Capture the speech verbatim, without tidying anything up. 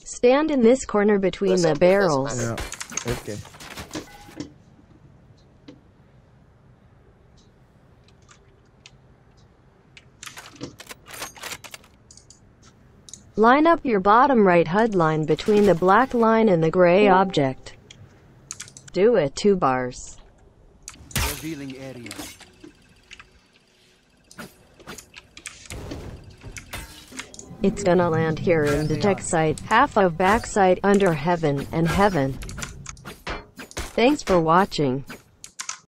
Stand in this corner between the barrels. Yeah. Okay. Line up your bottom right H U D line between the black line and the gray object. Do it two bars. Revealing area. It's gonna land here in detect site, half of backside, under heaven, and heaven. Thanks for watching.